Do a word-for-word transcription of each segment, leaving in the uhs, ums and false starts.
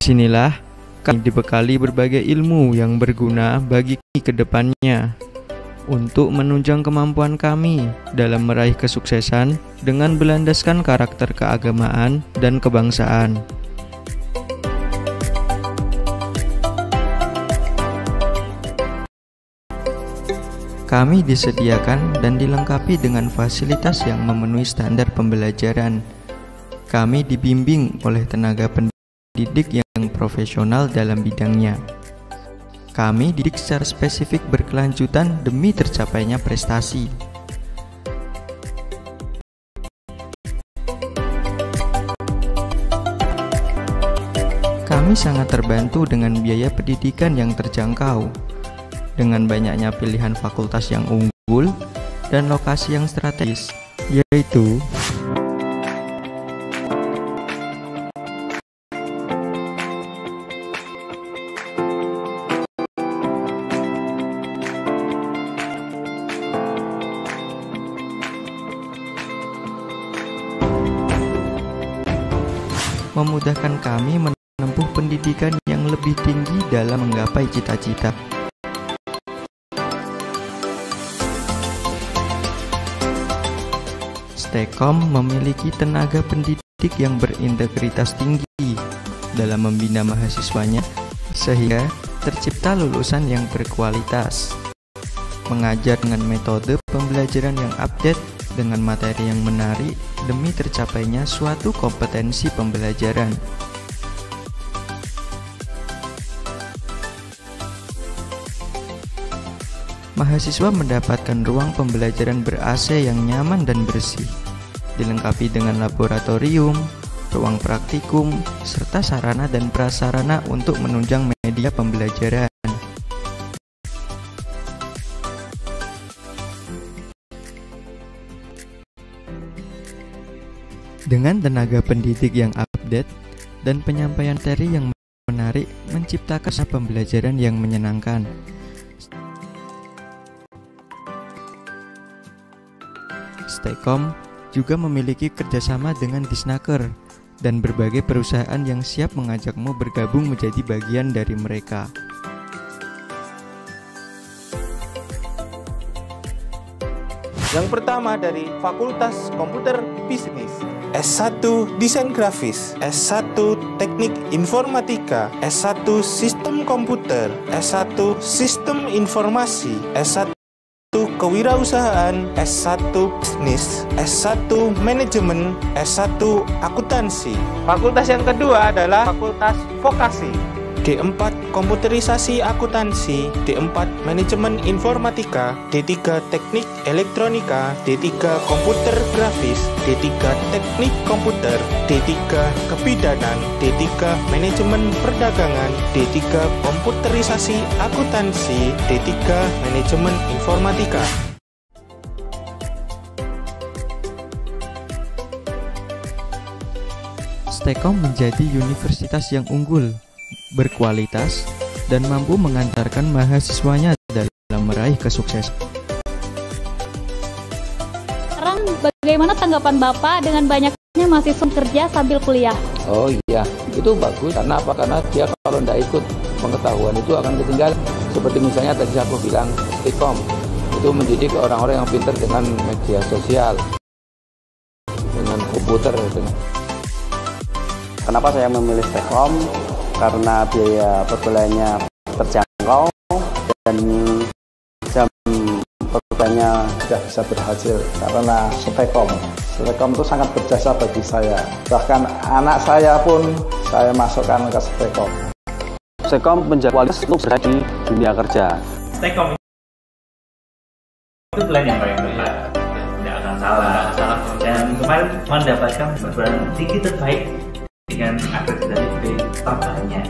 Disinilah kami dibekali berbagai ilmu yang berguna bagi ke depannya untuk menunjang kemampuan kami dalam meraih kesuksesan dengan berlandaskan karakter keagamaan dan kebangsaan. Kami disediakan dan dilengkapi dengan fasilitas yang memenuhi standar pembelajaran. Kami dibimbing oleh tenaga pendidik yang profesional dalam bidangnya. Kami didik secara spesifik berkelanjutan demi tercapainya prestasi. Kami sangat terbantu dengan biaya pendidikan yang terjangkau, dengan banyaknya pilihan fakultas yang unggul dan lokasi yang strategis, yaitu memudahkan kami menempuh pendidikan yang lebih tinggi dalam menggapai cita-cita. STEKOM memiliki tenaga pendidik yang berintegritas tinggi dalam membina mahasiswanya, sehingga tercipta lulusan yang berkualitas. Mengajar dengan metode pembelajaran yang update dengan materi yang menarik demi tercapainya suatu kompetensi pembelajaran. Mahasiswa mendapatkan ruang pembelajaran ber-A C yang nyaman dan bersih, dilengkapi dengan laboratorium, ruang praktikum, serta sarana dan prasarana untuk menunjang media pembelajaran. Dengan tenaga pendidik yang update dan penyampaian materi yang menarik, menciptakan pembelajaran yang menyenangkan. STEKOM juga memiliki kerjasama dengan Disnaker dan berbagai perusahaan yang siap mengajakmu bergabung menjadi bagian dari mereka. Yang pertama dari Fakultas Komputer Bisnis, S satu Desain Grafis, S satu Teknik Informatika, S satu Sistem Komputer, S satu Sistem Informasi, S satu Kewirausahaan, S satu Bisnis, S satu Manajemen, S satu Akuntansi. Fakultas yang kedua adalah Fakultas Vokasi, D empat Komputerisasi Akuntansi, D empat Manajemen Informatika, D tiga Teknik Elektronika, D tiga Komputer Grafis, D tiga Teknik Komputer, D tiga Kebidanan, D tiga Manajemen Perdagangan, D tiga Komputerisasi Akuntansi, D tiga Manajemen Informatika. STEKOM menjadi universitas yang unggul, berkualitas, dan mampu mengantarkan mahasiswanya dalam meraih kesuksesan. Sekarang bagaimana tanggapan Bapak dengan banyaknya mahasiswa kerja sambil kuliah? Oh iya, itu bagus. Karena apa? Karena dia kalau tidak ikut pengetahuan itu akan ketinggalan. Seperti misalnya tadi aku bilang, STEKOM itu mendidik orang-orang yang pintar dengan media sosial, dengan komputer. Dengan... Kenapa saya memilih STEKOM? Karena biaya perkuliahannya terjangkau dan jam perkuliahannya sudah bisa berhasil karena STEKOM. STEKOM itu sangat berjasa bagi saya. Bahkan anak saya pun saya masukkan ke STEKOM. STEKOM menjadi kualitas untuk berada di dunia kerja. STEKOM itu pilihan yang paling tepat, tidak akan salah, salah dan kemarin mendapatkan perguruan tinggi terbaik dengan akreditasi terbanyak.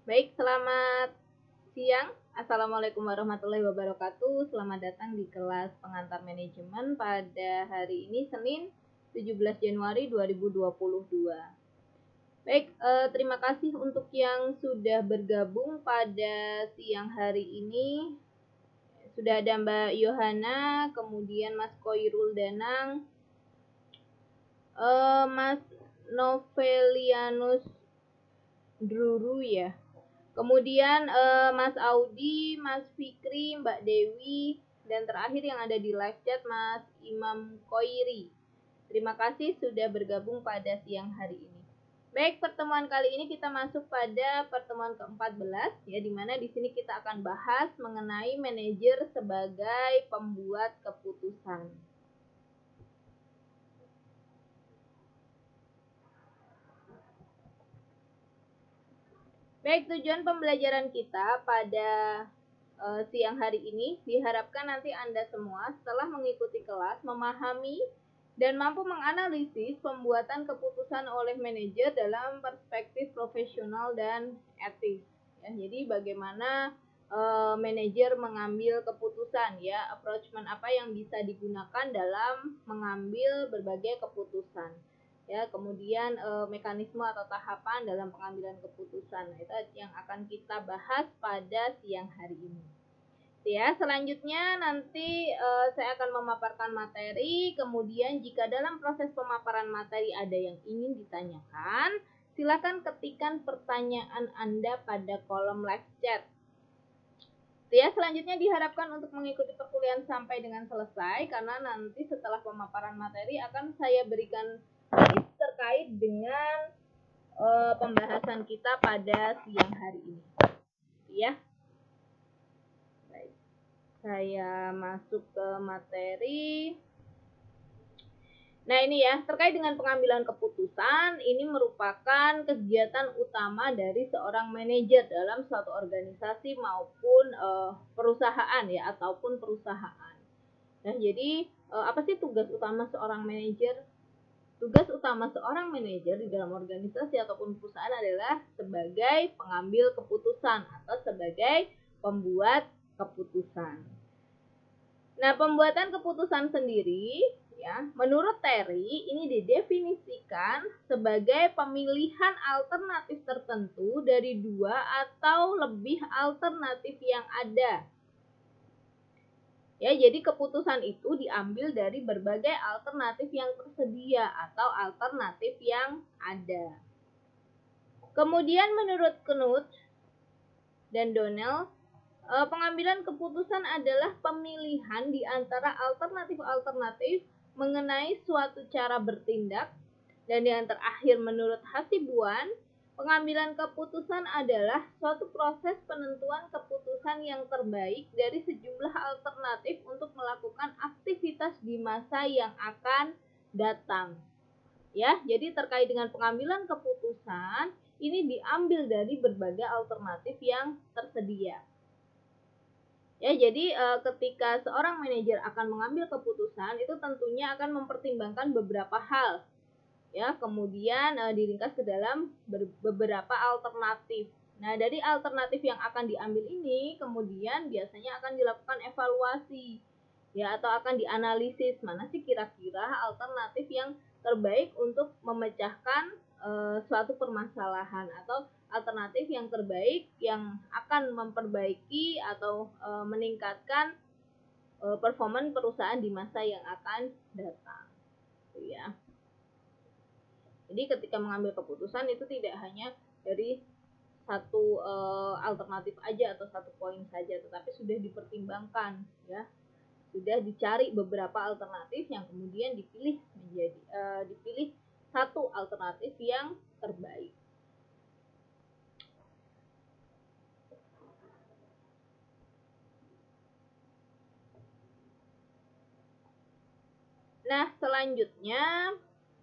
Baik, selamat siang. Assalamualaikum warahmatullahi wabarakatuh. Selamat datang di kelas pengantar manajemen pada hari ini Senin tujuh belas Januari dua ribu dua puluh dua. Baik, eh, terima kasih untuk yang sudah bergabung pada siang hari ini. Sudah ada Mbak Yohana, kemudian Mas Koirul Danang, eh, Mas Novelianus Druru ya. Kemudian eh, Mas Audi, Mas Fikri, Mbak Dewi, dan terakhir yang ada di live chat Mas Imam Koiri. Terima kasih sudah bergabung pada siang hari ini. Baik, pertemuan kali ini kita masuk pada pertemuan keempat belas ya, di mana di sini kita akan bahas mengenai manajer sebagai pembuat keputusan. Baik, tujuan pembelajaran kita pada uh, siang hari ini diharapkan nanti Anda semua setelah mengikuti kelas memahami dan mampu menganalisis pembuatan keputusan oleh manajer dalam perspektif profesional dan etis. Ya, jadi bagaimana uh, manajer mengambil keputusan ya, approachment apa yang bisa digunakan dalam mengambil berbagai keputusan. Ya, kemudian e, mekanisme atau tahapan dalam pengambilan keputusan. Nah, itu yang akan kita bahas pada siang hari ini. Ya, selanjutnya nanti e, saya akan memaparkan materi, kemudian jika dalam proses pemaparan materi ada yang ingin ditanyakan, silakan ketikkan pertanyaan Anda pada kolom live chat. Ya, selanjutnya diharapkan untuk mengikuti perkuliahan sampai dengan selesai, karena nanti setelah pemaparan materi akan saya berikan terkait dengan uh, pembahasan kita pada siang hari ini. Ya. Baik. Saya masuk ke materi. Nah, ini ya, terkait dengan pengambilan keputusan, ini merupakan kegiatan utama dari seorang manajer dalam suatu organisasi maupun uh, perusahaan ya, ataupun perusahaan. Nah, jadi uh, apa sih tugas utama seorang manajer? Tugas utama seorang manajer di dalam organisasi ataupun perusahaan adalah sebagai pengambil keputusan atau sebagai pembuat keputusan. Nah, pembuatan keputusan sendiri, ya, menurut Terry ini didefinisikan sebagai pemilihan alternatif tertentu dari dua atau lebih alternatif yang ada. Ya, jadi keputusan itu diambil dari berbagai alternatif yang tersedia atau alternatif yang ada. Kemudian menurut Knut dan Donnell, pengambilan keputusan adalah pemilihan di antara alternatif-alternatif mengenai suatu cara bertindak. Dan yang terakhir menurut Hasibuan, pengambilan keputusan adalah suatu proses penentuan keputusan yang terbaik dari sejumlah alternatif untuk melakukan aktivitas di masa yang akan datang. Ya, jadi terkait dengan pengambilan keputusan, ini diambil dari berbagai alternatif yang tersedia. Ya, jadi e, ketika seorang manajer akan mengambil keputusan, itu tentunya akan mempertimbangkan beberapa hal. Ya, kemudian e, diringkas ke dalam ber, beberapa alternatif. Nah, dari alternatif yang akan diambil ini, kemudian biasanya akan dilakukan evaluasi, ya, atau akan dianalisis mana sih kira-kira alternatif yang terbaik untuk memecahkan e, suatu permasalahan atau alternatif yang terbaik yang akan memperbaiki atau e, meningkatkan e, performa perusahaan di masa yang akan datang. Ya. Jadi ketika mengambil keputusan itu tidak hanya dari satu e, alternatif aja atau satu poin saja, tetapi sudah dipertimbangkan, ya, sudah dicari beberapa alternatif yang kemudian dipilih menjadi e, dipilih satu alternatif yang terbaik. Nah, selanjutnya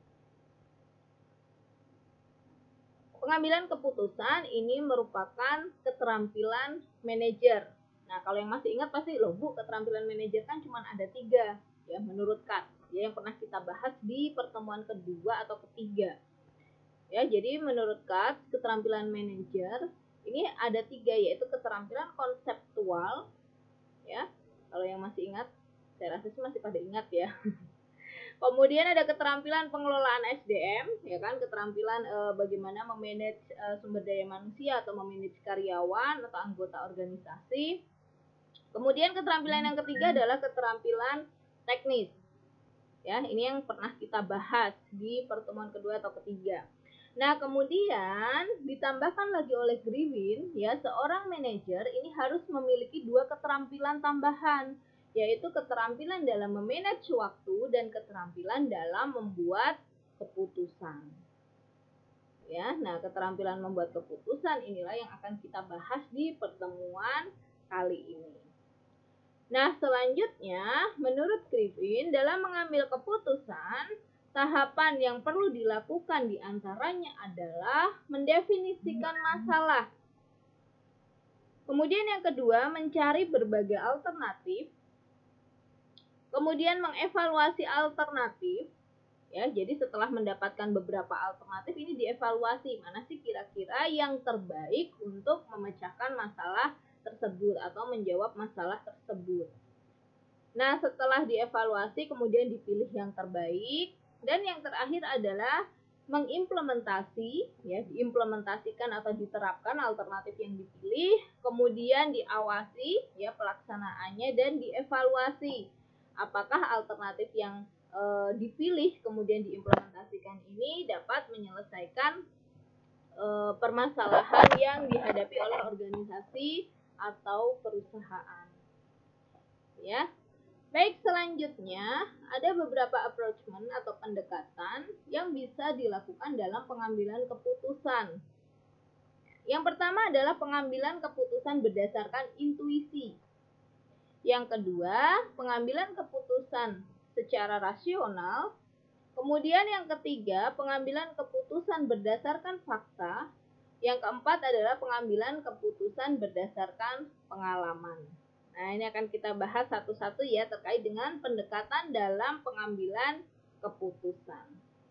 pengambilan keputusan ini merupakan keterampilan manajer. Nah, kalau yang masih ingat pasti loh Bu, keterampilan manajer kan cuma ada tiga, ya, menurut Kat, ya, yang pernah kita bahas di pertemuan kedua atau ketiga. Ya, jadi menurut Kat, keterampilan manajer Ini ada tiga, yaitu keterampilan konseptual, ya. Kalau yang masih ingat, saya rasa sih masih pada ingat ya. Kemudian ada keterampilan pengelolaan S D M, ya kan, keterampilan e, bagaimana memanage e, sumber daya manusia atau memanage karyawan atau anggota organisasi. Kemudian keterampilan yang ketiga adalah keterampilan teknis. Ya, ini yang pernah kita bahas di pertemuan kedua atau ketiga. Nah, kemudian ditambahkan lagi oleh Griffin, ya, seorang manajer ini harus memiliki dua keterampilan tambahan, yaitu keterampilan dalam memanage waktu dan keterampilan dalam membuat keputusan. Ya, nah keterampilan membuat keputusan inilah yang akan kita bahas di pertemuan kali ini. Nah, selanjutnya menurut Griffin dalam mengambil keputusan, tahapan yang perlu dilakukan diantaranya adalah mendefinisikan masalah. Kemudian yang kedua, mencari berbagai alternatif. Kemudian mengevaluasi alternatif. Ya, jadi setelah mendapatkan beberapa alternatif ini dievaluasi mana sih kira-kira yang terbaik untuk memecahkan masalah tersebut atau menjawab masalah tersebut. Nah, setelah dievaluasi kemudian dipilih yang terbaik. Dan yang terakhir adalah mengimplementasi, ya, diimplementasikan atau diterapkan alternatif yang dipilih, kemudian diawasi, ya, pelaksanaannya dan dievaluasi. Apakah alternatif yang e, dipilih kemudian diimplementasikan ini dapat menyelesaikan e, permasalahan yang dihadapi oleh organisasi atau perusahaan. Ya. Baik, selanjutnya ada beberapa approachment atau pendekatan yang bisa dilakukan dalam pengambilan keputusan. Yang pertama adalah pengambilan keputusan berdasarkan intuisi. Yang kedua, pengambilan keputusan secara rasional. Kemudian yang ketiga, pengambilan keputusan berdasarkan fakta. Yang keempat adalah pengambilan keputusan berdasarkan pengalaman. Nah, ini akan kita bahas satu-satu ya terkait dengan pendekatan dalam pengambilan keputusan.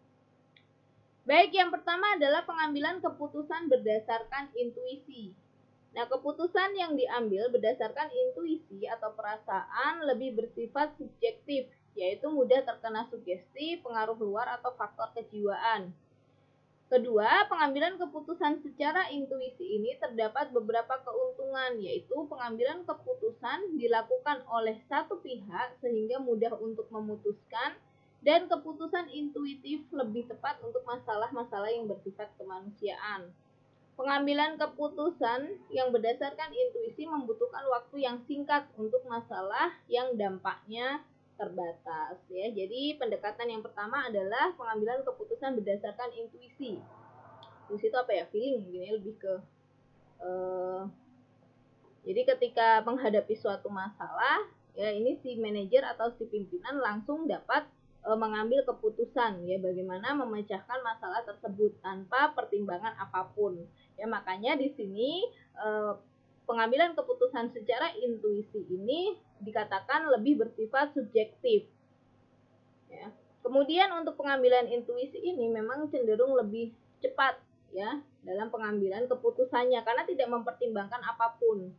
Baik, yang pertama adalah pengambilan keputusan berdasarkan intuisi. Nah, keputusan yang diambil berdasarkan intuisi atau perasaan lebih bersifat subjektif, yaitu mudah terkena sugesti, pengaruh luar atau faktor kejiwaan. Kedua, pengambilan keputusan secara intuisi ini terdapat beberapa keuntungan, yaitu pengambilan keputusan dilakukan oleh satu pihak sehingga mudah untuk memutuskan, dan keputusan intuitif lebih tepat untuk masalah-masalah yang bersifat kemanusiaan. Pengambilan keputusan yang berdasarkan intuisi membutuhkan waktu yang singkat untuk masalah yang dampaknya terbatas, ya. Jadi pendekatan yang pertama adalah pengambilan keputusan berdasarkan intuisi. Intuisi itu apa ya? Feeling, gini lebih ke. Uh, jadi ketika menghadapi suatu masalah, ya ini si manajer atau si pimpinan langsung dapat uh, mengambil keputusan, ya bagaimana memecahkan masalah tersebut tanpa pertimbangan apapun. Ya makanya di sini uh, pengambilan keputusan secara intuisi ini dikatakan lebih bersifat subjektif. Ya. Kemudian untuk pengambilan intuisi ini memang cenderung lebih cepat, ya, dalam pengambilan keputusannya karena tidak mempertimbangkan apapun.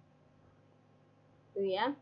Tuh ya.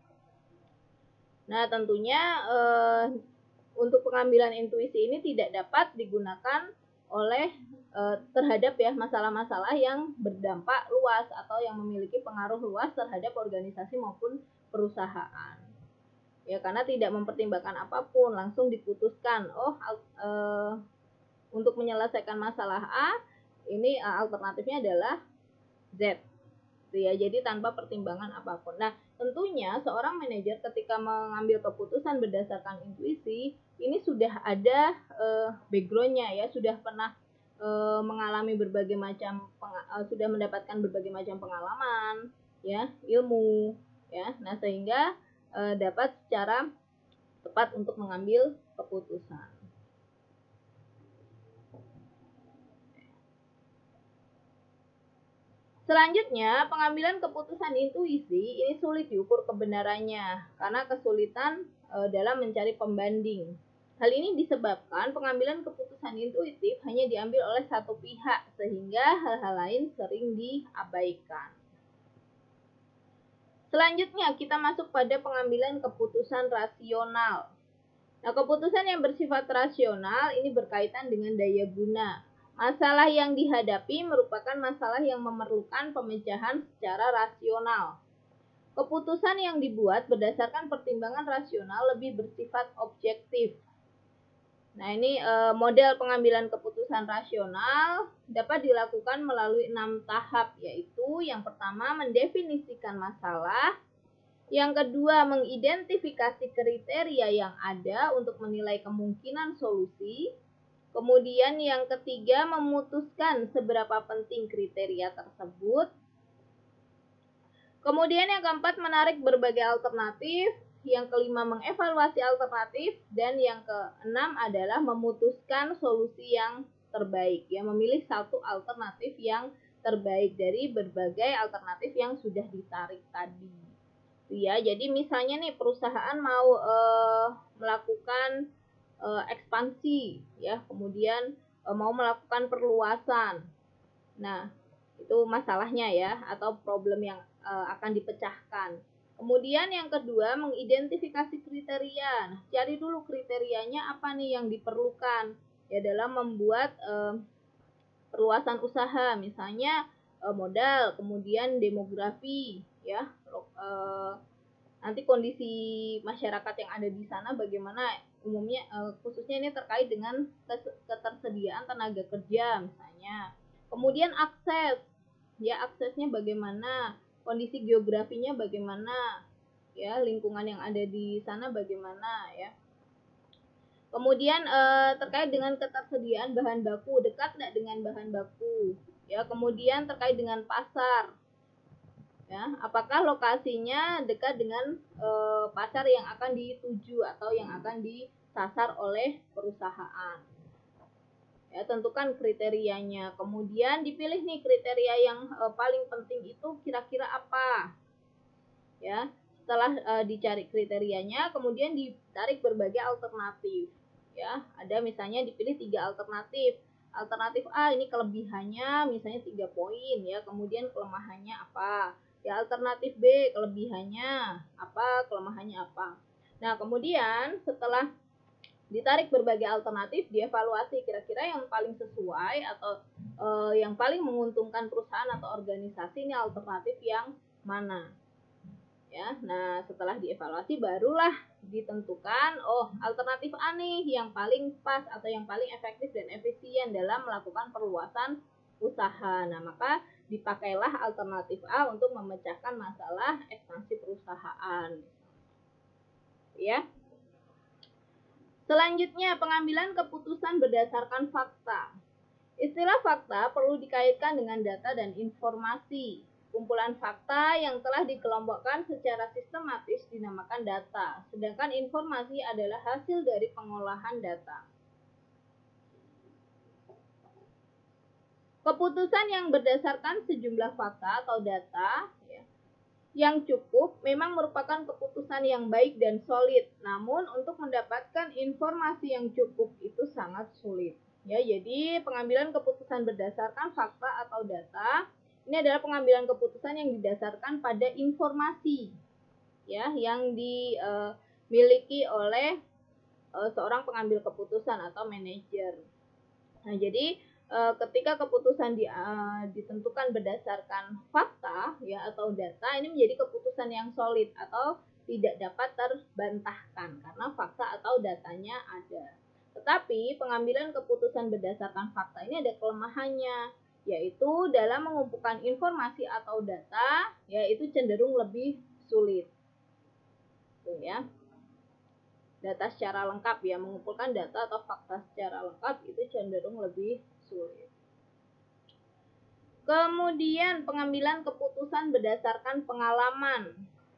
Nah, tentunya eh, untuk pengambilan intuisi ini tidak dapat digunakan oleh eh, terhadap ya masalah-masalah yang berdampak luas atau yang memiliki pengaruh luas terhadap organisasi maupun perusahaan. Ya, karena tidak mempertimbangkan apapun, langsung diputuskan, oh eh, untuk menyelesaikan masalah A, ini alternatifnya adalah Z. Ya, jadi tanpa pertimbangan apapun. Nah, tentunya seorang manajer ketika mengambil keputusan berdasarkan intuisi, ini sudah ada uh, background-nya ya, sudah pernah uh, mengalami berbagai macam uh, sudah mendapatkan berbagai macam pengalaman, ya, ilmu, ya. Nah, sehingga uh, dapat secara tepat untuk mengambil keputusan. Selanjutnya, pengambilan keputusan intuisi ini sulit diukur kebenarannya karena kesulitan e, dalam mencari pembanding. Hal ini disebabkan pengambilan keputusan intuitif hanya diambil oleh satu pihak, sehingga hal-hal lain sering diabaikan. Selanjutnya, kita masuk pada pengambilan keputusan rasional. Nah, keputusan yang bersifat rasional ini berkaitan dengan daya guna. Masalah yang dihadapi merupakan masalah yang memerlukan pemecahan secara rasional. Keputusan yang dibuat berdasarkan pertimbangan rasional lebih bersifat objektif. Nah, ini e, model pengambilan keputusan rasional dapat dilakukan melalui enam tahap, yaitu yang pertama mendefinisikan masalah, yang kedua mengidentifikasi kriteria yang ada untuk menilai kemungkinan solusi, kemudian yang ketiga memutuskan seberapa penting kriteria tersebut, kemudian yang keempat menarik berbagai alternatif, yang kelima mengevaluasi alternatif, dan yang keenam adalah memutuskan solusi yang terbaik, ya, memilih satu alternatif yang terbaik dari berbagai alternatif yang sudah ditarik tadi. Ya, jadi misalnya nih perusahaan mau uh, melakukan uh, ekspansi, ya, kemudian uh, mau melakukan perluasan. Nah, itu masalahnya ya, atau problem yang uh, akan dipecahkan. Kemudian yang kedua, mengidentifikasi kriteria. Nah, cari dulu kriterianya apa nih yang diperlukan ya dalam membuat eh, perluasan usaha, misalnya eh, modal, kemudian demografi, ya, eh, nanti kondisi masyarakat yang ada di sana bagaimana, umumnya eh, khususnya ini terkait dengan ketersediaan tenaga kerja misalnya. Kemudian akses, ya, aksesnya bagaimana, kondisi geografinya bagaimana, ya, lingkungan yang ada di sana bagaimana, ya. Kemudian eh, terkait dengan ketersediaan bahan baku, dekat nggak dengan bahan baku, ya. Kemudian terkait dengan pasar, ya, apakah lokasinya dekat dengan eh, pasar yang akan dituju atau yang akan disasar oleh perusahaan. Ya, tentukan kriterianya. Kemudian dipilih nih kriteria yang e, paling penting itu kira-kira apa. Ya, setelah e, dicari kriterianya, kemudian ditarik berbagai alternatif. Ya, ada misalnya dipilih tiga alternatif. Alternatif A ini kelebihannya misalnya tiga poin, ya. Kemudian kelemahannya apa? Ya, alternatif B kelebihannya apa, kelemahannya apa. Nah, kemudian setelah ditarik berbagai alternatif, dievaluasi kira-kira yang paling sesuai atau e, yang paling menguntungkan perusahaan atau organisasi ini alternatif yang mana. Ya, nah setelah dievaluasi barulah ditentukan, oh alternatif A nih yang paling pas atau yang paling efektif dan efisien dalam melakukan perluasan usaha. Nah, maka dipakailah alternatif A untuk memecahkan masalah ekspansi perusahaan. Ya. Selanjutnya, pengambilan keputusan berdasarkan fakta. Istilah fakta perlu dikaitkan dengan data dan informasi. Kumpulan fakta yang telah dikelompokkan secara sistematis dinamakan data, sedangkan informasi adalah hasil dari pengolahan data. Keputusan yang berdasarkan sejumlah fakta atau data ya, yang cukup memang merupakan keputusan yang baik dan solid. Namun untuk mendapatkan informasi yang cukup itu sangat sulit. Ya, jadi pengambilan keputusan berdasarkan fakta atau data ini adalah pengambilan keputusan yang didasarkan pada informasi, ya, yang dimiliki oleh uh, seorang pengambil keputusan atau manajer. Nah, jadi ketika keputusan di, uh, ditentukan berdasarkan fakta ya atau data, ini menjadi keputusan yang solid atau tidak dapat terbantahkan karena fakta atau datanya ada. Tetapi pengambilan keputusan berdasarkan fakta ini ada kelemahannya, yaitu dalam mengumpulkan informasi atau data yaitu cenderung lebih sulit. Tuh ya. Data secara lengkap ya, mengumpulkan data atau fakta secara lengkap itu cenderung lebih sulit. Kemudian pengambilan keputusan berdasarkan pengalaman.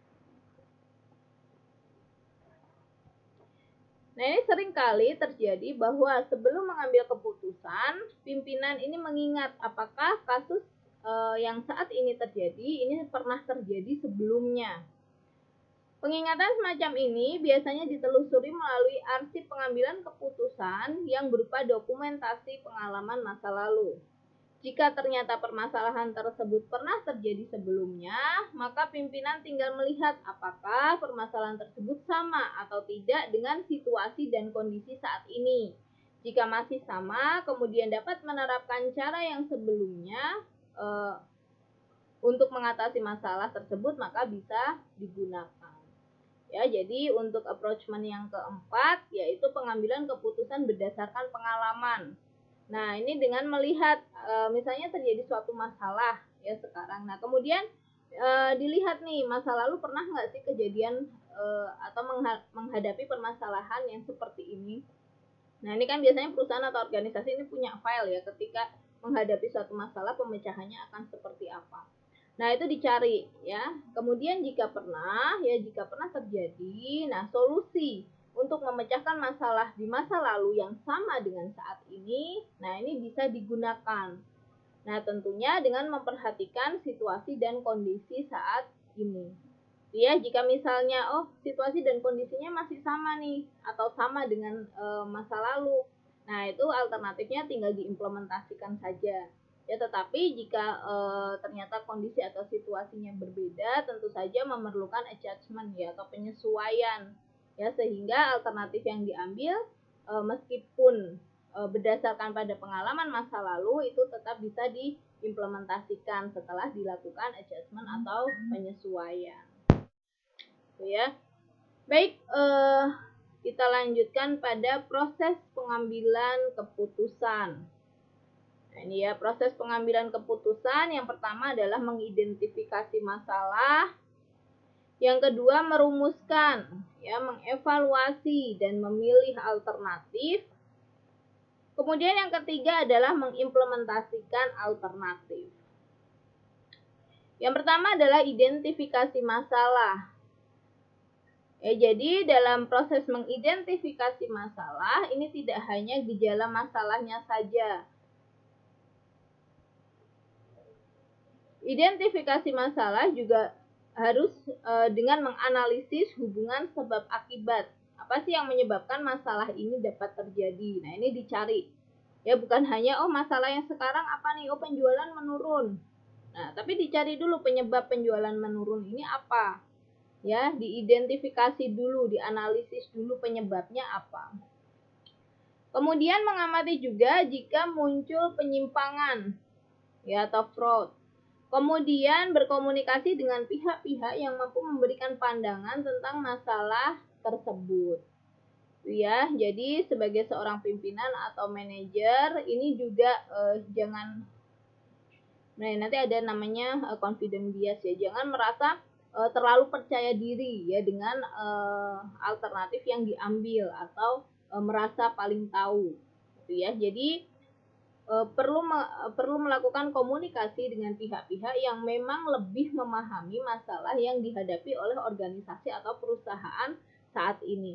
Nah, ini seringkali terjadi bahwa sebelum mengambil keputusan, pimpinan ini mengingat apakah kasus e, yang saat ini terjadi ini pernah terjadi sebelumnya. Pengingatan semacam ini biasanya ditelusuri melalui arsip pengambilan keputusan yang berupa dokumentasi pengalaman masa lalu. Jika ternyata permasalahan tersebut pernah terjadi sebelumnya, maka pimpinan tinggal melihat apakah permasalahan tersebut sama atau tidak dengan situasi dan kondisi saat ini. Jika masih sama, kemudian dapat menerapkan cara yang sebelumnya eh, untuk mengatasi masalah tersebut, maka bisa digunakan. Ya, jadi untuk approachment yang keempat yaitu pengambilan keputusan berdasarkan pengalaman. Nah, ini dengan melihat e, misalnya terjadi suatu masalah ya sekarang. Nah, kemudian e, dilihat nih masa lalu pernah nggak sih kejadian e, atau mengha menghadapi permasalahan yang seperti ini. Nah, ini kan biasanya perusahaan atau organisasi ini punya file ya ketika menghadapi suatu masalah pemecahannya akan seperti apa. Nah, itu dicari ya. Kemudian jika pernah, ya jika pernah terjadi, nah solusi untuk memecahkan masalah di masa lalu yang sama dengan saat ini, nah ini bisa digunakan. Nah, tentunya dengan memperhatikan situasi dan kondisi saat ini. Ya, jika misalnya oh situasi dan kondisinya masih sama nih atau sama dengan e, masa lalu. Nah, itu alternatifnya tinggal diimplementasikan saja. Ya, tetapi jika e, ternyata kondisi atau situasinya berbeda, tentu saja memerlukan adjustment ya atau penyesuaian. Ya, sehingga alternatif yang diambil e, meskipun e, berdasarkan pada pengalaman masa lalu itu tetap bisa diimplementasikan setelah dilakukan adjustment atau penyesuaian. Ya. Baik, e, kita lanjutkan pada proses pengambilan keputusan. Nah, ini ya proses pengambilan keputusan. Yang pertama adalah mengidentifikasi masalah. Yang kedua merumuskan, ya, mengevaluasi dan memilih alternatif. Kemudian yang ketiga adalah mengimplementasikan alternatif. Yang pertama adalah identifikasi masalah. Ya, jadi dalam proses mengidentifikasi masalah ini tidak hanya gejala masalahnya saja. Identifikasi masalah juga harus e, dengan menganalisis hubungan sebab akibat. Apa sih yang menyebabkan masalah ini dapat terjadi? Nah, ini dicari. Ya, bukan hanya oh masalah yang sekarang apa nih? Oh, penjualan menurun. Nah, tapi dicari dulu penyebab penjualan menurun ini apa? Ya, diidentifikasi dulu, dianalisis dulu penyebabnya apa. Kemudian mengamati juga jika muncul penyimpangan ya atau fraud. Kemudian berkomunikasi dengan pihak-pihak yang mampu memberikan pandangan tentang masalah tersebut. Ya, jadi sebagai seorang pimpinan atau manajer ini juga eh, jangan nah nanti ada namanya eh, confident bias ya. Jangan merasa eh, terlalu percaya diri ya dengan eh, alternatif yang diambil atau eh, merasa paling tahu. Gitu ya. Jadi perlu perlu melakukan komunikasi dengan pihak-pihak yang memang lebih memahami masalah yang dihadapi oleh organisasi atau perusahaan saat ini.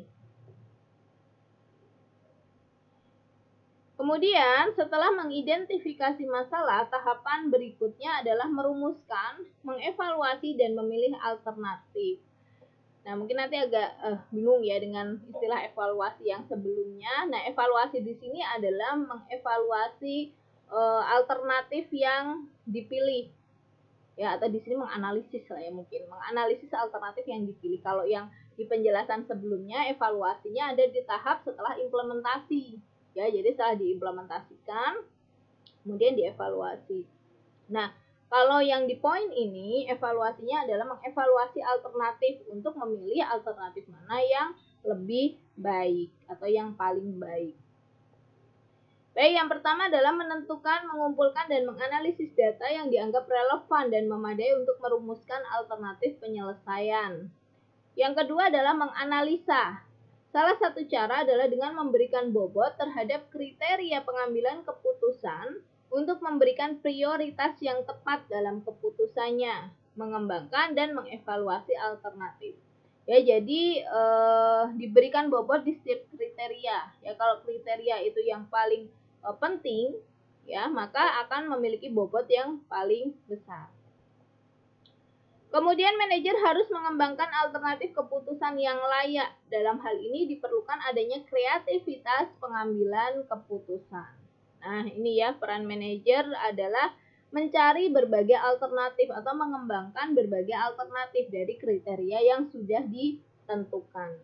Kemudian setelah mengidentifikasi masalah, tahapan berikutnya adalah merumuskan, mengevaluasi dan memilih alternatif. Nah, mungkin nanti agak uh, bingung ya dengan istilah evaluasi yang sebelumnya. Nah, evaluasi di sini adalah mengevaluasi uh, alternatif yang dipilih. Ya, atau di sini menganalisis lah ya mungkin. Menganalisis alternatif yang dipilih. Kalau yang di penjelasan sebelumnya, evaluasinya ada di tahap setelah implementasi. Ya, jadi setelah diimplementasikan, kemudian dievaluasi. Nah, kalau yang di poin ini, evaluasinya adalah mengevaluasi alternatif untuk memilih alternatif mana yang lebih baik atau yang paling baik. Baik, yang pertama adalah menentukan, mengumpulkan, dan menganalisis data yang dianggap relevan dan memadai untuk merumuskan alternatif penyelesaian. Yang kedua adalah menganalisa. Salah satu cara adalah dengan memberikan bobot terhadap kriteria pengambilan keputusan untuk memberikan prioritas yang tepat dalam keputusannya, mengembangkan dan mengevaluasi alternatif. Ya, jadi eh, diberikan bobot di setiap kriteria. Ya, kalau kriteria itu yang paling eh, penting, ya maka akan memiliki bobot yang paling besar. Kemudian manajer harus mengembangkan alternatif keputusan yang layak. Dalam hal ini diperlukan adanya kreativitas pengambilan keputusan. Nah, ini ya, peran manajer adalah mencari berbagai alternatif atau mengembangkan berbagai alternatif dari kriteria yang sudah ditentukan.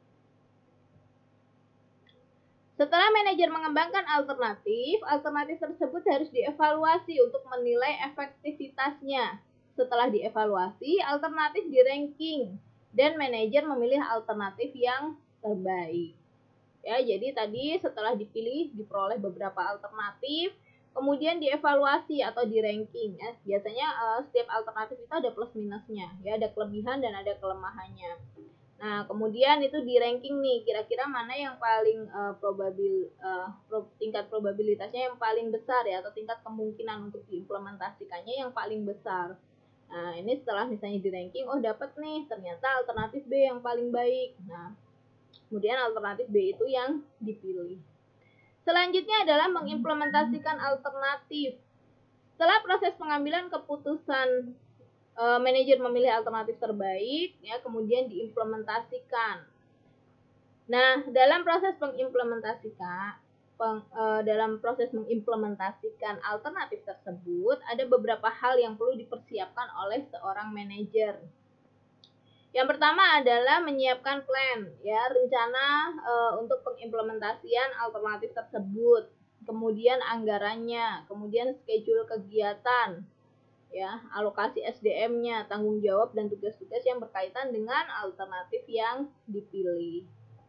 Setelah manajer mengembangkan alternatif, alternatif tersebut harus dievaluasi untuk menilai efektivitasnya. Setelah dievaluasi, alternatif di-ranking dan manajer memilih alternatif yang terbaik. Ya, jadi tadi setelah dipilih diperoleh beberapa alternatif, kemudian dievaluasi atau di-ranking. Ya, biasanya uh, setiap alternatif itu ada plus minusnya, ya, ada kelebihan dan ada kelemahannya. Nah, kemudian itu di-ranking nih, kira-kira mana yang paling uh, probabil uh, pro, tingkat probabilitasnya yang paling besar ya, atau tingkat kemungkinan untuk diimplementasikannya yang paling besar. Nah, ini setelah misalnya di ranking, oh dapat nih, ternyata alternatif B yang paling baik. Nah, kemudian alternatif B itu yang dipilih. Selanjutnya adalah mengimplementasikan alternatif. Setelah proses pengambilan keputusan, e, manajer memilih alternatif terbaik, ya, kemudian diimplementasikan. Nah, dalam proses mengimplementasikan, Peng, e, dalam proses mengimplementasikan alternatif tersebut, ada beberapa hal yang perlu dipersiapkan oleh seorang manajer. Yang pertama adalah menyiapkan plan, ya, rencana e, untuk pengimplementasian alternatif tersebut, kemudian anggarannya, kemudian schedule kegiatan, ya, alokasi S D M-nya, tanggung jawab dan tugas-tugas yang berkaitan dengan alternatif yang dipilih.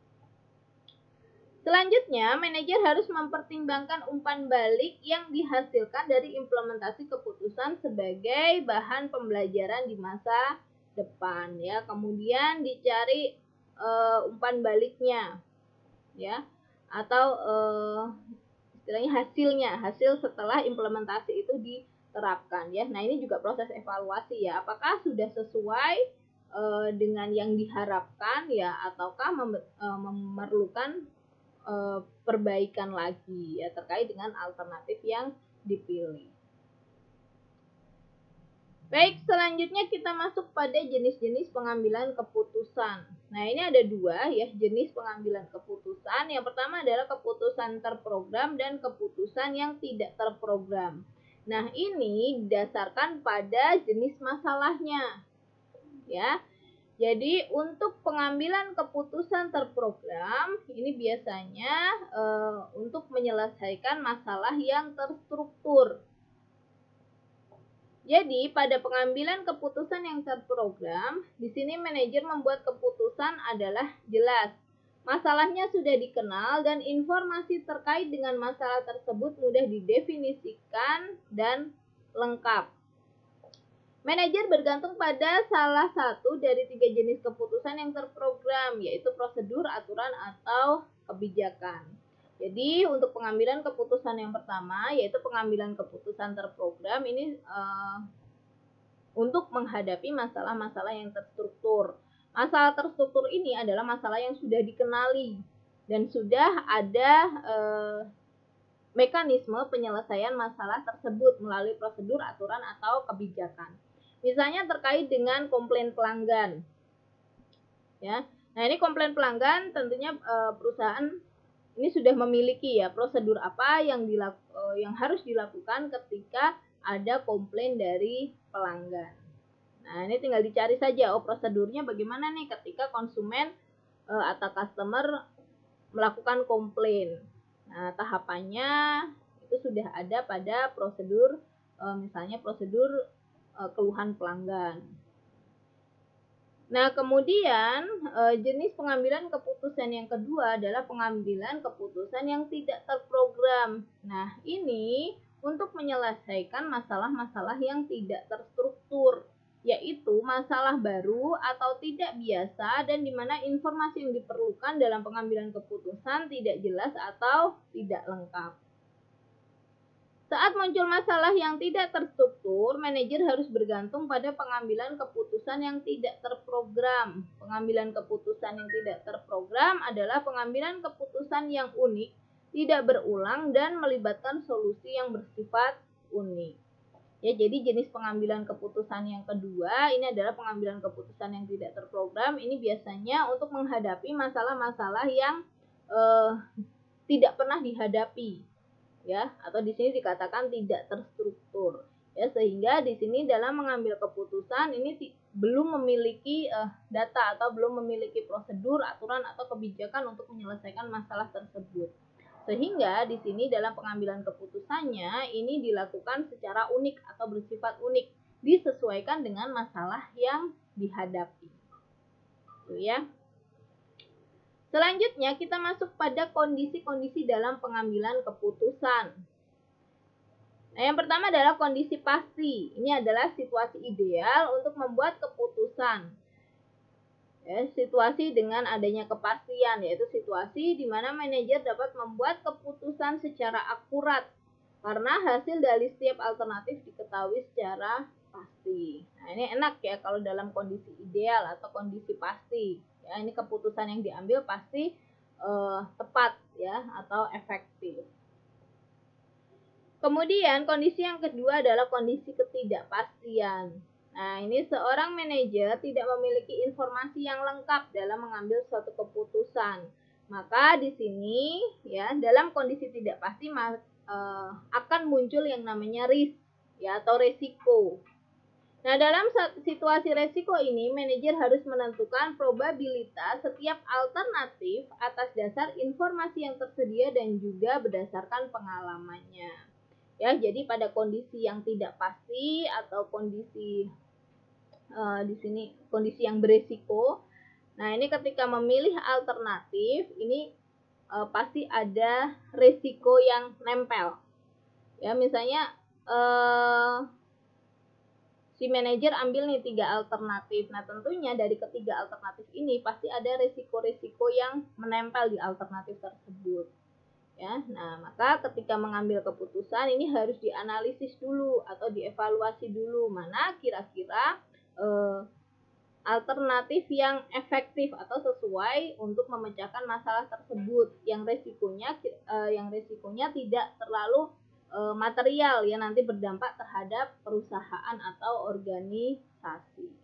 Selanjutnya, manajer harus mempertimbangkan umpan balik yang dihasilkan dari implementasi keputusan sebagai bahan pembelajaran di masa depan, ya. Kemudian dicari uh, umpan baliknya, ya, atau uh, istilahnya hasilnya, hasil setelah implementasi itu diterapkan, ya. Nah, ini juga proses evaluasi, ya. Apakah sudah sesuai uh, dengan yang diharapkan, ya, ataukah mem- uh, memerlukan perbaikan lagi, ya, terkait dengan alternatif yang dipilih. Baik, selanjutnya kita masuk pada jenis-jenis pengambilan keputusan. Nah, ini ada dua, ya, jenis pengambilan keputusan. Yang pertama adalah keputusan terprogram dan keputusan yang tidak terprogram. Nah, ini didasarkan pada jenis masalahnya, ya. Jadi untuk pengambilan keputusan terprogram ini biasanya e, untuk menyelesaikan masalah yang terstruktur. Jadi pada pengambilan keputusan yang terprogram, di sini manajer membuat keputusan adalah jelas. Masalahnya sudah dikenal dan informasi terkait dengan masalah tersebut mudah didefinisikan dan lengkap. Manajer bergantung pada salah satu dari tiga jenis keputusan yang terprogram, yaitu prosedur, aturan, atau kebijakan. Jadi, untuk pengambilan keputusan yang pertama, yaitu pengambilan keputusan terprogram, ini uh, untuk menghadapi masalah-masalah yang terstruktur. Masalah terstruktur ini adalah masalah yang sudah dikenali dan sudah ada uh, mekanisme penyelesaian masalah tersebut melalui prosedur, aturan, atau kebijakan. Misalnya terkait dengan komplain pelanggan, ya. Nah, ini komplain pelanggan tentunya e, perusahaan ini sudah memiliki, ya, prosedur apa yang dilaku, e, yang harus dilakukan ketika ada komplain dari pelanggan. Nah, ini tinggal dicari saja, oh prosedurnya bagaimana nih ketika konsumen e, atau customer melakukan komplain. Nah, tahapannya itu sudah ada pada prosedur, e, misalnya prosedur keluhan pelanggan. Nah, kemudian jenis pengambilan keputusan yang kedua adalah pengambilan keputusan yang tidak terprogram. Nah, ini untuk menyelesaikan masalah-masalah yang tidak terstruktur, yaitu masalah baru atau tidak biasa dan di mana informasi yang diperlukan dalam pengambilan keputusan tidak jelas atau tidak lengkap. Saat muncul masalah yang tidak terstruktur, manajer harus bergantung pada pengambilan keputusan yang tidak terprogram. Pengambilan keputusan yang tidak terprogram adalah pengambilan keputusan yang unik, tidak berulang, dan melibatkan solusi yang bersifat unik. Ya, jadi jenis pengambilan keputusan yang kedua ini adalah pengambilan keputusan yang tidak terprogram. Ini biasanya untuk menghadapi masalah-masalah yang eh, tidak pernah dihadapi, ya, atau di sini dikatakan tidak terstruktur. Ya, sehingga di sini dalam mengambil keputusan ini belum memiliki eh, data atau belum memiliki prosedur, aturan atau kebijakan untuk menyelesaikan masalah tersebut. Sehingga di sini dalam pengambilan keputusannya ini dilakukan secara unik atau bersifat unik, disesuaikan dengan masalah yang dihadapi. Itu ya. Selanjutnya kita masuk pada kondisi-kondisi dalam pengambilan keputusan. Nah, yang pertama adalah kondisi pasti. Ini adalah situasi ideal untuk membuat keputusan. Ya, situasi dengan adanya kepastian, yaitu situasi di mana manajer dapat membuat keputusan secara akurat karena hasil dari setiap alternatif diketahui secara pasti. Nah, ini enak ya kalau dalam kondisi ideal atau kondisi pasti. Ya, ini keputusan yang diambil pasti eh, tepat ya atau efektif. Kemudian kondisi yang kedua adalah kondisi ketidakpastian. Nah, ini seorang manajer tidak memiliki informasi yang lengkap dalam mengambil suatu keputusan. Maka di sini ya dalam kondisi tidak pasti uh, akan muncul yang namanya risk ya atau resiko. Nah, dalam situasi resiko ini manajer harus menentukan probabilitas setiap alternatif atas dasar informasi yang tersedia dan juga berdasarkan pengalamannya. Ya, jadi pada kondisi yang tidak pasti atau kondisi uh, di sini kondisi yang beresiko. Nah, ini ketika memilih alternatif, ini uh, pasti ada resiko yang nempel. Ya, misalnya uh, si manajer ambil nih tiga alternatif. Nah, tentunya dari ketiga alternatif ini pasti ada resiko-resiko yang menempel di alternatif tersebut. Ya, nah maka ketika mengambil keputusan ini harus dianalisis dulu atau dievaluasi dulu mana kira-kira eh, alternatif yang efektif atau sesuai untuk memecahkan masalah tersebut yang resikonya eh, yang resikonya tidak terlalu eh, material yang nanti berdampak terhadap perusahaan atau organisasi.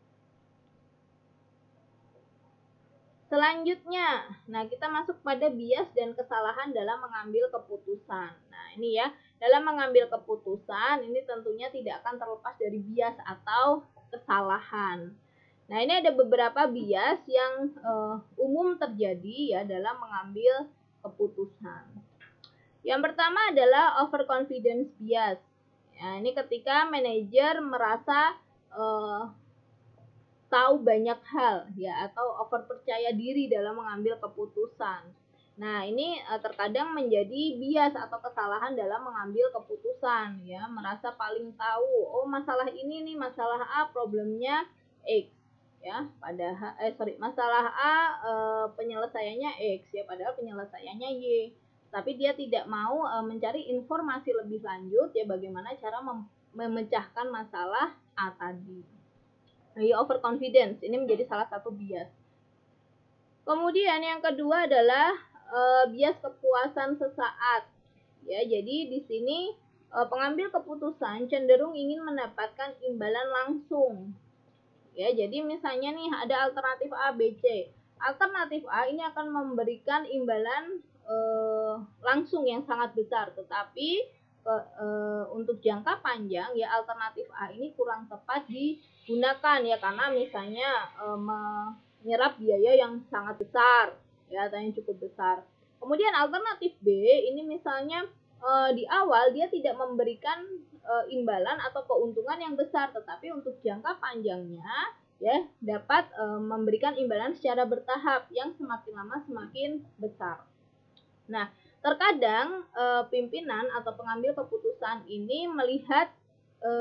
Selanjutnya, nah kita masuk pada bias dan kesalahan dalam mengambil keputusan. Nah, ini ya, dalam mengambil keputusan ini tentunya tidak akan terlepas dari bias atau kesalahan. Nah, ini ada beberapa bias yang uh, umum terjadi ya dalam mengambil keputusan. Yang pertama adalah overconfidence bias. Ya, ini ketika manajer merasa uh, tahu banyak hal ya atau over percaya diri dalam mengambil keputusan. Nah, ini uh, terkadang menjadi bias atau kesalahan dalam mengambil keputusan ya, merasa paling tahu. Oh, masalah ini nih masalah A problemnya X ya, padahal eh sorry masalah A uh, penyelesaiannya X ya, padahal penyelesaiannya Y. Tapi dia tidak mau uh, mencari informasi lebih lanjut ya bagaimana cara mem memecahkan masalah A tadi. Nah, overconfidence ini menjadi salah satu bias. Kemudian yang kedua adalah uh, bias kepuasan sesaat. Ya, jadi di sini uh, pengambil keputusan cenderung ingin mendapatkan imbalan langsung. Ya, jadi misalnya nih ada alternatif A, B, C. Alternatif A ini akan memberikan imbalan uh, langsung yang sangat besar, tetapi ke, e, untuk jangka panjang ya alternatif A ini kurang tepat digunakan ya karena misalnya e, menyerap biaya yang sangat besar ya atau yang cukup besar. Kemudian alternatif B ini misalnya e, di awal dia tidak memberikan e, imbalan atau keuntungan yang besar, tetapi untuk jangka panjangnya ya dapat e, memberikan imbalan secara bertahap yang semakin lama semakin besar. Nah, terkadang e, pimpinan atau pengambil keputusan ini melihat e,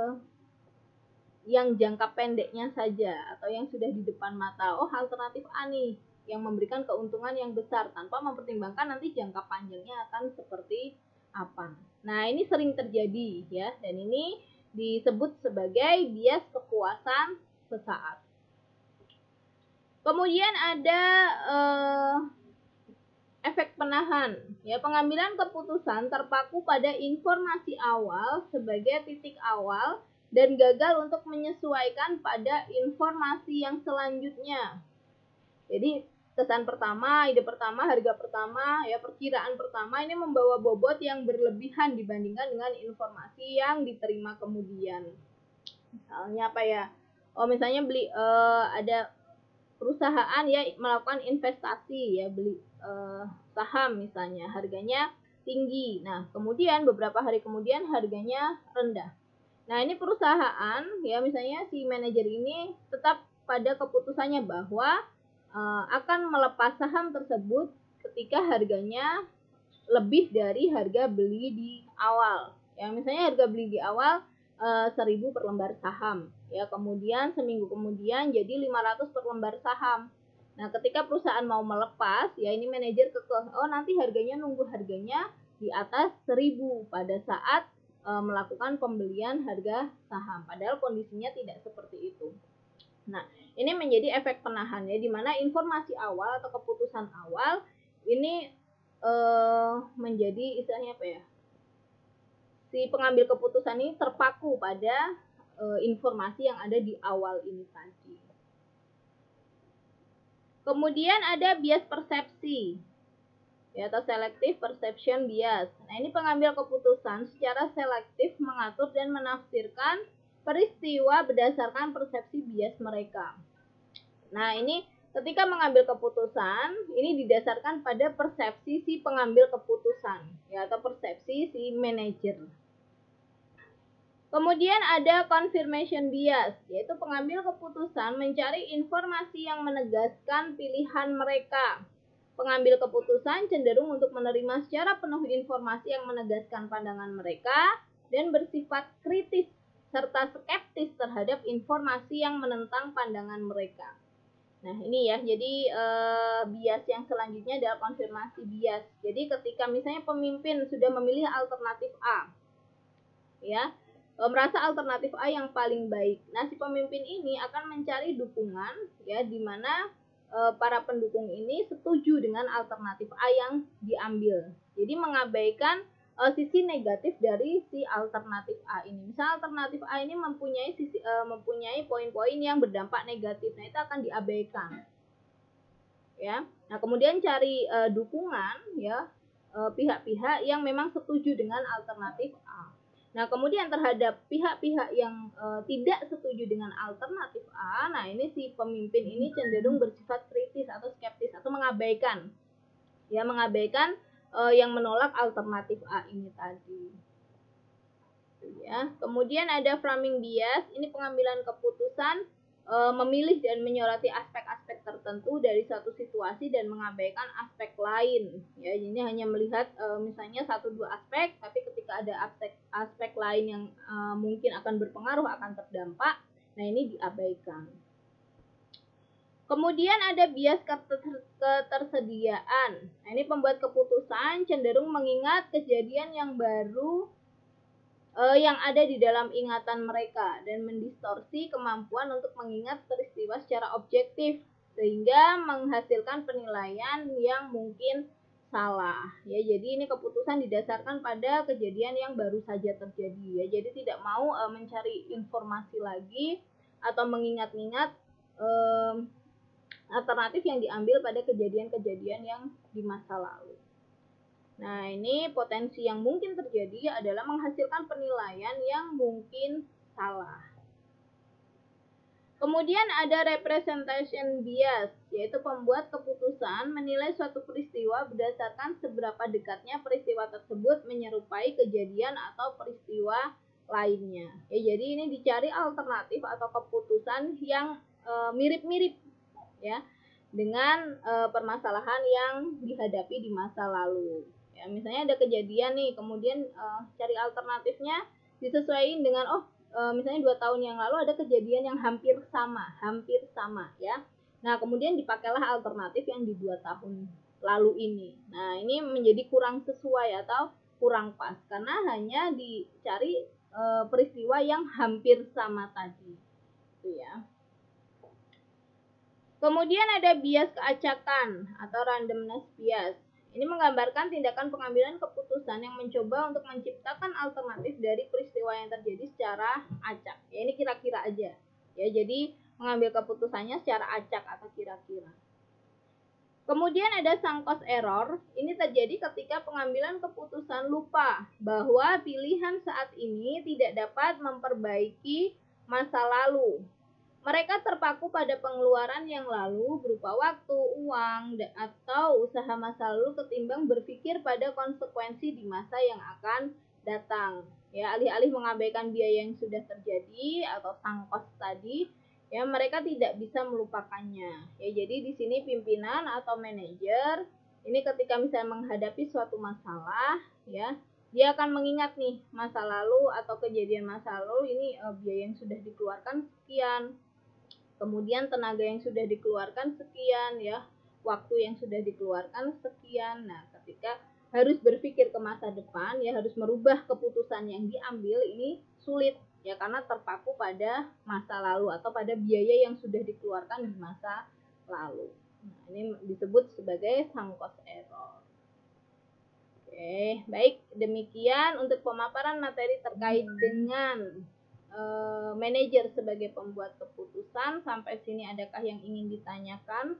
yang jangka pendeknya saja atau yang sudah di depan mata. Oh, alternatif A nih yang memberikan keuntungan yang besar tanpa mempertimbangkan nanti jangka panjangnya akan seperti apa. Nah, ini sering terjadi ya dan ini disebut sebagai bias kepuasan sesaat. Kemudian ada e, efek penahan. Ya, pengambilan keputusan terpaku pada informasi awal sebagai titik awal dan gagal untuk menyesuaikan pada informasi yang selanjutnya. Jadi kesan pertama, ide pertama, harga pertama, ya perkiraan pertama ini membawa bobot yang berlebihan dibandingkan dengan informasi yang diterima kemudian. Misalnya apa ya? Oh, misalnya beli uh, ada perusahaan ya melakukan investasi ya, beli uh, saham misalnya, harganya tinggi. Nah, kemudian beberapa hari kemudian harganya rendah. Nah, ini perusahaan ya, misalnya si manajer ini tetap pada keputusannya bahwa uh, akan melepas saham tersebut ketika harganya lebih dari harga beli di awal. Ya, misalnya harga beli di awal uh, seribu per lembar saham. Ya, kemudian seminggu kemudian jadi lima ratus per lembar saham. Nah, ketika perusahaan mau melepas, ya ini manajer kekeh, oh nanti harganya nunggu harganya di atas seribu pada saat melakukan pembelian harga saham, padahal kondisinya tidak seperti itu. Nah, ini menjadi efek penahan ya, di mana informasi awal atau keputusan awal ini eh, menjadi istilahnya apa ya? Si pengambil keputusan ini terpaku pada eh, informasi yang ada di awal ini tadi. Kemudian ada bias persepsi. Ya, atau selective perception bias. Nah, ini pengambil keputusan secara selektif mengatur dan menafsirkan peristiwa berdasarkan persepsi bias mereka. Nah, ini ketika mengambil keputusan, ini didasarkan pada persepsi si pengambil keputusan, ya, atau persepsi si manajer. Kemudian ada confirmation bias, yaitu pengambil keputusan mencari informasi yang menegaskan pilihan mereka. Pengambil keputusan cenderung untuk menerima secara penuh informasi yang menegaskan pandangan mereka dan bersifat kritis serta skeptis terhadap informasi yang menentang pandangan mereka. Nah, ini ya, jadi eh, bias yang selanjutnya adalah konfirmasi bias. Jadi ketika misalnya pemimpin sudah memilih alternatif A, ya, merasa alternatif A yang paling baik. Nah, si pemimpin ini akan mencari dukungan, ya, di mana para pendukung ini setuju dengan alternatif A yang diambil. Jadi mengabaikan uh, sisi negatif dari si alternatif A ini. Misal alternatif A ini mempunyai sisi uh, mempunyai poin-poin yang berdampak negatif. Nah, itu akan diabaikan. Ya. Nah, kemudian cari uh, dukungan ya uh, pihak-pihak yang memang setuju dengan alternatif A. Nah, kemudian terhadap pihak-pihak yang e, tidak setuju dengan alternatif A, nah ini si pemimpin ini cenderung bersifat kritis atau skeptis atau mengabaikan, ya mengabaikan e, yang menolak alternatif A ini tadi. Ya, kemudian ada framing bias, ini pengambilan keputusan e, memilih dan menyoroti aspek-aspek tertentu dari suatu situasi dan mengabaikan aspek lain. Ya, ini hanya melihat e, misalnya satu dua aspek, tapi ketika ada aspek aspek lain yang e, mungkin akan berpengaruh, akan terdampak, nah ini diabaikan. Kemudian ada bias ketersediaan. Nah, ini pembuat keputusan cenderung mengingat kejadian yang baru Uh, yang ada di dalam ingatan mereka dan mendistorsi kemampuan untuk mengingat peristiwa secara objektif sehingga menghasilkan penilaian yang mungkin salah. Ya, jadi ini keputusan didasarkan pada kejadian yang baru saja terjadi. Ya, jadi tidak mau uh, mencari informasi lagi atau mengingat-ingat uh, alternatif yang diambil pada kejadian-kejadian yang di masa lalu. Nah, ini potensi yang mungkin terjadi adalah menghasilkan penilaian yang mungkin salah. Kemudian ada representation bias, yaitu pembuat keputusan menilai suatu peristiwa berdasarkan seberapa dekatnya peristiwa tersebut menyerupai kejadian atau peristiwa lainnya. Ya, jadi ini dicari alternatif atau keputusan yang e, mirip-mirip ya dengan e, permasalahan yang dihadapi di masa lalu. Ya, misalnya ada kejadian nih, kemudian uh, cari alternatifnya disesuaikan dengan oh uh, misalnya dua tahun yang lalu ada kejadian yang hampir sama, hampir sama ya. Nah, kemudian dipakailah alternatif yang di dua tahun lalu ini. Nah, ini menjadi kurang sesuai atau kurang pas karena hanya dicari uh, peristiwa yang hampir sama tadi. Itu ya. Kemudian ada bias keacakan atau randomness bias. Ini menggambarkan tindakan pengambilan keputusan yang mencoba untuk menciptakan alternatif dari peristiwa yang terjadi secara acak. Ya, ini kira-kira aja. Ya, jadi mengambil keputusannya secara acak atau kira-kira. Kemudian ada sunk cost error. Ini terjadi ketika pengambilan keputusan lupa bahwa pilihan saat ini tidak dapat memperbaiki masa lalu. Mereka terpaku pada pengeluaran yang lalu berupa waktu, uang, atau usaha masa lalu ketimbang berpikir pada konsekuensi di masa yang akan datang. Ya, alih-alih mengabaikan biaya yang sudah terjadi atau sunk cost tadi, ya mereka tidak bisa melupakannya. Ya, jadi di sini pimpinan atau manajer ini ketika misalnya menghadapi suatu masalah, ya dia akan mengingat nih masa lalu atau kejadian masa lalu ini eh, biaya yang sudah dikeluarkan sekian. Kemudian tenaga yang sudah dikeluarkan sekian, ya, waktu yang sudah dikeluarkan sekian. Nah, ketika harus berpikir ke masa depan, ya harus merubah keputusan yang diambil ini sulit, ya karena terpaku pada masa lalu atau pada biaya yang sudah dikeluarkan di masa lalu. Nah, ini disebut sebagai sunk cost error. Oke, baik, demikian untuk pemaparan materi terkait dengan Uh, manajer sebagai pembuat keputusan. Sampai sini adakah yang ingin ditanyakan?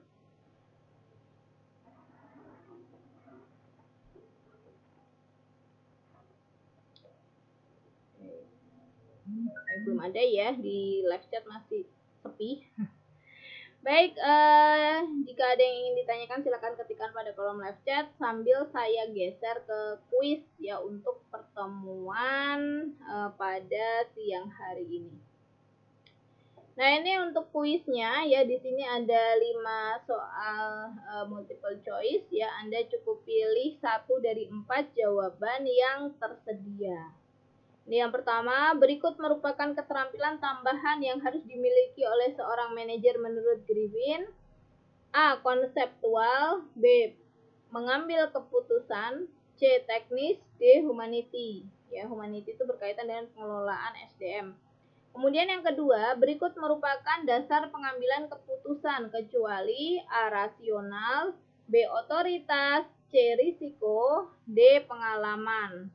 Eh, belum ada ya, di live chat masih sepi. Baik, eh, jika ada yang ingin ditanyakan silakan ketikkan pada kolom live chat sambil saya geser ke kuis ya untuk pertemuan eh, pada siang hari ini. Nah, ini untuk kuisnya ya, di sini ada lima soal uh, multiple choice ya. Anda cukup pilih satu dari empat jawaban yang tersedia. Ini yang pertama, berikut merupakan keterampilan tambahan yang harus dimiliki oleh seorang manajer menurut Griffin. A. Konseptual, B. Mengambil keputusan, C. Teknis, D. Humanity. Ya, humanity itu berkaitan dengan pengelolaan S D M. Kemudian yang kedua, berikut merupakan dasar pengambilan keputusan kecuali A. Rasional, B. Otoritas, C. Risiko, D. Pengalaman.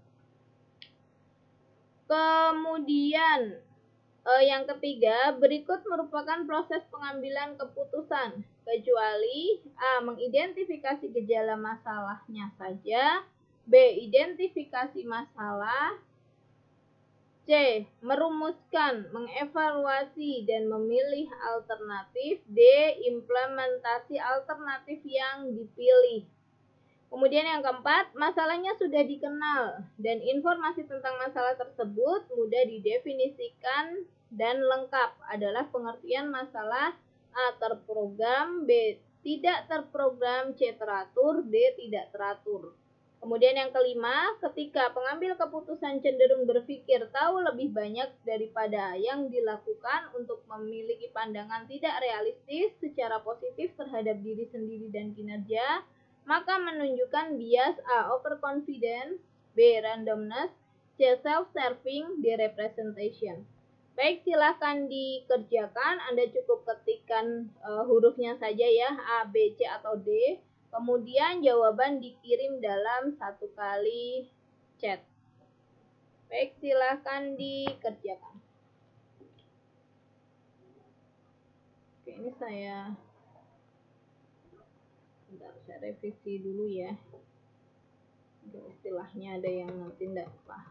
Kemudian eh, yang ketiga, berikut merupakan proses pengambilan keputusan kecuali A. Mengidentifikasi gejala masalahnya saja, B. Identifikasi masalah, C. Merumuskan, mengevaluasi, dan memilih alternatif. D. Implementasi alternatif yang dipilih. Kemudian yang keempat, masalahnya sudah dikenal dan informasi tentang masalah tersebut mudah didefinisikan dan lengkap adalah pengertian masalah. A. Terprogram, B. Tidak terprogram, C. Teratur, D. Tidak teratur. Kemudian yang kelima, ketika pengambil keputusan cenderung berpikir tahu lebih banyak daripada yang dilakukan untuk memiliki pandangan tidak realistis secara positif terhadap diri sendiri dan kinerja, maka menunjukkan bias A. Overconfidence, B. Randomness, C. Self-serving, D. Representation. Baik, silahkan dikerjakan. Anda cukup ketikkan uh, hurufnya saja ya, A, B, C, atau D. Kemudian jawaban dikirim dalam satu kali chat. Baik, silahkan dikerjakan. Oke, ini saya bentar, saya revisi dulu ya. Istilahnya ada yang nanti tidak paham.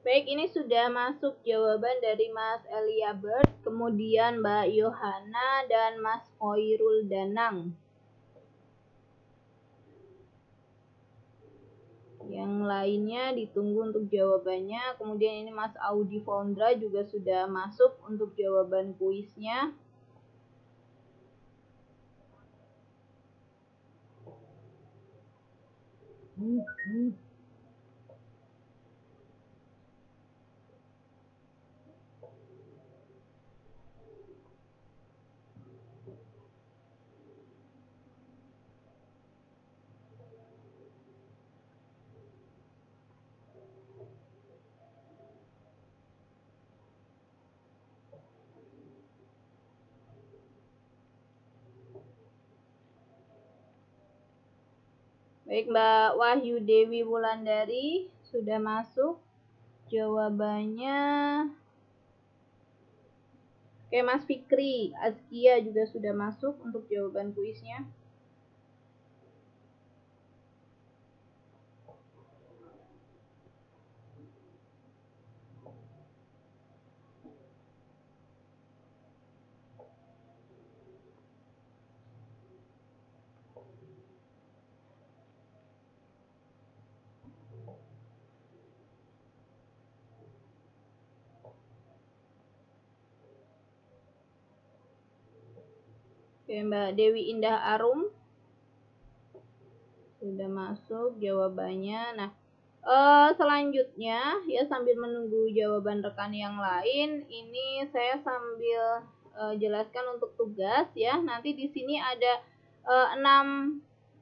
Baik, ini sudah masuk jawaban dari Mas Eliabert, kemudian Mbak Yohana, dan Mas Khoirul Danang. Yang lainnya ditunggu untuk jawabannya. Kemudian ini Mas Audi Fondra juga sudah masuk untuk jawaban kuisnya. Baik, Mbak Wahyu Dewi Wulandari sudah masuk jawabannya. Oke, Mas Fikri Azkia juga sudah masuk untuk jawaban kuisnya. Oke, Mbak Dewi Indah Arum sudah masuk jawabannya. Nah, eh, selanjutnya ya sambil menunggu jawaban rekan yang lain, ini saya sambil eh, jelaskan untuk tugas ya. Nanti di sini ada eh, enam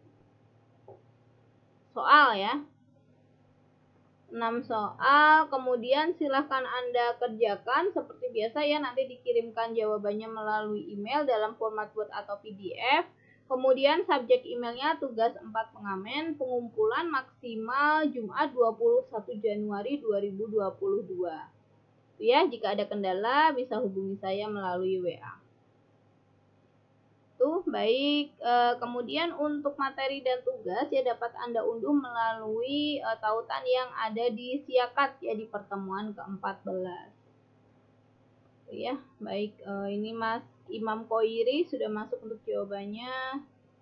soal ya. enam soal, kemudian silahkan Anda kerjakan seperti biasa ya, nanti dikirimkan jawabannya melalui email dalam format Word atau P D F. Kemudian subjek emailnya tugas empat pengamen, pengumpulan maksimal Jumat dua puluh satu Januari dua ribu dua puluh dua. Ya, jika ada kendala bisa hubungi saya melalui W A. Tuh, baik. E, kemudian untuk materi dan tugas ya dapat Anda unduh melalui e, tautan yang ada di Siakat ya di pertemuan ke empat belas. Ya, baik. E, ini Mas Imam Koiri sudah masuk untuk jawabannya.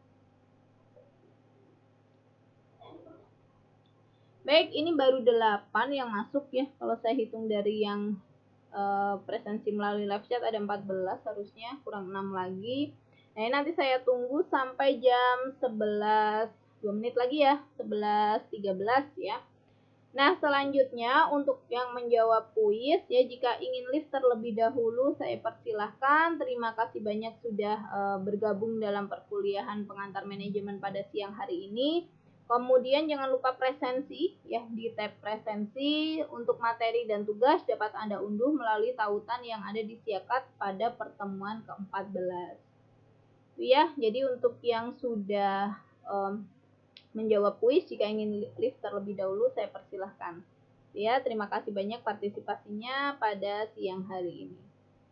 Baik, ini baru delapan yang masuk ya. Kalau saya hitung dari yang e, presensi melalui live chat ada empat belas harusnya, kurang enam lagi. Nah, ini nanti saya tunggu sampai jam sebelas, dua menit lagi ya, sebelas tiga belas ya. Nah, selanjutnya untuk yang menjawab kuis ya, jika ingin lift terlebih dahulu saya persilahkan. Terima kasih banyak sudah e, bergabung dalam perkuliahan pengantar manajemen pada siang hari ini. Kemudian jangan lupa presensi ya, di tab presensi untuk materi dan tugas dapat Anda unduh melalui tautan yang ada di Siakat pada pertemuan ke empat belas. Ya, jadi untuk yang sudah um, menjawab kuis, jika ingin lift terlebih dahulu saya persilahkan. Ya, terima kasih banyak partisipasinya pada siang hari ini.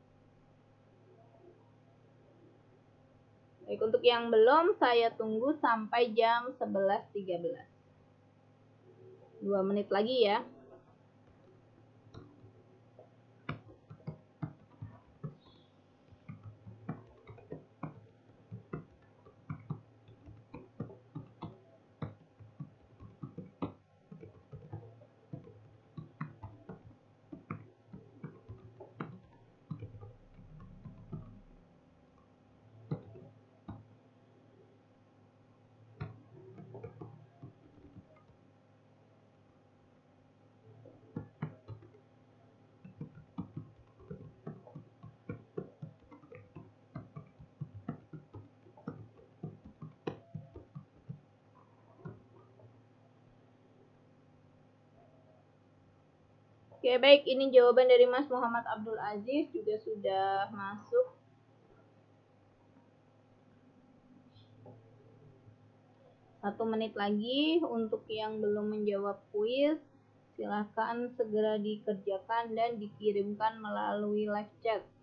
Baik, untuk yang belum saya tunggu sampai jam sebelas tiga belas. dua menit lagi ya. Oke, baik, ini jawaban dari Mas Muhammad Abdul Aziz juga sudah masuk. Satu menit lagi untuk yang belum menjawab kuis, silahkan segera dikerjakan dan dikirimkan melalui live chat.